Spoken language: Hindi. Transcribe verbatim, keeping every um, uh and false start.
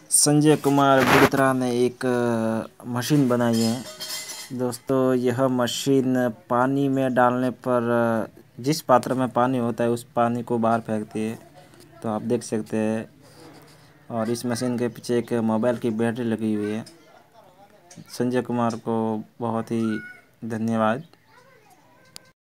संजय कुमार बुड़त्रा ने एक मशीन बनाई है दोस्तों। यह मशीन पानी में डालने पर जिस पात्र में पानी होता है उस पानी को बाहर फेंकती है, तो आप देख सकते हैं। और इस मशीन के पीछे एक मोबाइल की बैटरी लगी हुई है। संजय कुमार को बहुत ही धन्यवाद।